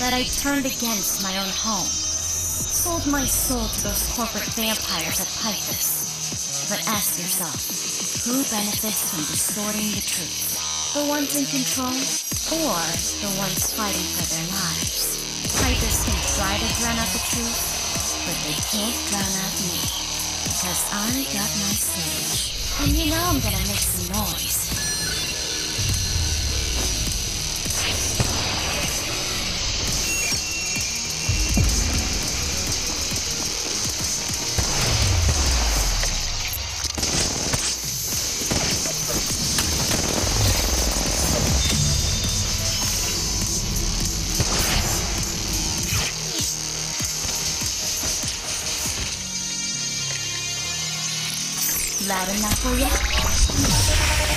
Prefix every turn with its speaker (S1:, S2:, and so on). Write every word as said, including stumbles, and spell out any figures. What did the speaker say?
S1: that I turned against my own home. Sold my soul to those corporate vampires at Pythus. But ask yourself, who benefits from distorting the truth? The ones in control, or the ones fighting for their lives? Pythus can try to drown out the truth, but they can't drown out me. Because I got my stage. And you know I'm gonna make some noise. Loud enough for you?